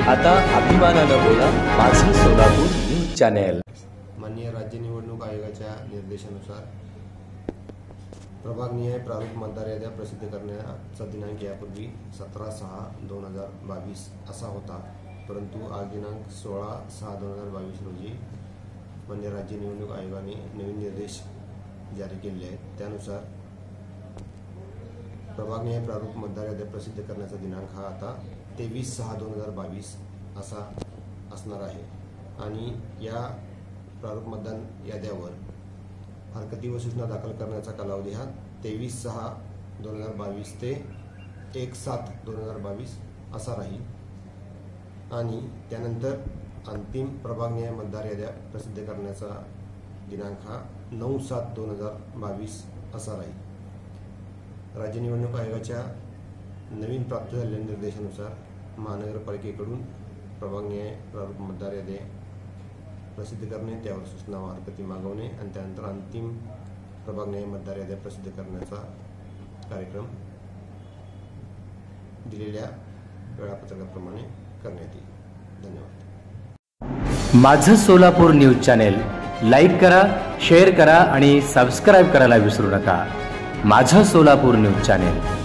आता अभिमानानं बोला माझं सोलापूर न्यूज चॅनेल। माननीय राज्य निवडणूक आयोगाच्या निर्देशानुसार प्रभागनिहाय प्रारूप मतदार याद्या प्रसिद्ध करण्याचा दिनांक यापूर्वी 17/6/2022 असा होता, परंतु आज दिनांक 16/6/2022 रोजी माननीय राज्य निवडणूक आयोगाने नवीन निर्देश जारी केले आहेत। त्यानुसार प्रभागनिहाय प्रारूप मतदार याद्या प्रसिद्ध करण्याचा दिनांक हा आता 23/6/2022 असा असणार आहे आणि या प्रारूप मतदान याद्यावर हरकती व सूचना दाखल करण्याचा कालावधी हा 23/6/2022 ते 1/7/2022 असा राहील आणि त्यानंतर अंतिम प्रभागनिहाय मतदार याद्या प्रसिद्ध करण्याचा दिनांक हा 9/7/2022 असा राहील। राज्य निवडणूक आयोगाच्या नवीन प्राप्त झालेल्या निर्देशानुसार महानगरपालिकेकडून प्रभागनिहाय प्रारूप मतदार याद्या प्रसिद्ध करणे, त्यावर सूचना व हरकती मागवणे आणि त्यानंतर अंतिम प्रभागनिहाय मतदार याद्या प्रसिद्ध करण्याचा कार्यक्रम दिलेल्या वेळापत्रकाप्रमाणे करण्यात येईल। धन्यवाद। माझं सोलापूर न्यूज चॅनेल लाईक करा, शेअर करा आणि सबस्क्राईब करायला विसरू नका। माझं सोलापूर न्यूज चॅनेल।